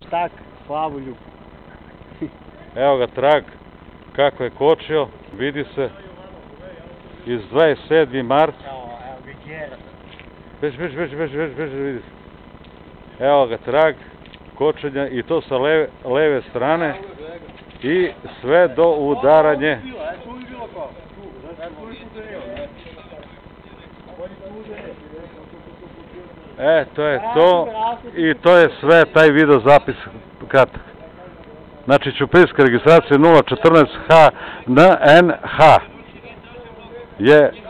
Tak, Slavoljub. Evo ga trag, kako je kočio, vidi se iz 27. mart. Evo ga Đera. Beži, vidi se. Evo ga trag kočenja i to sa leve strane i sve do udaranje. To je to i to je sve, taj video zapis kratak. Znači Ćuprijska registracija 014 HNH je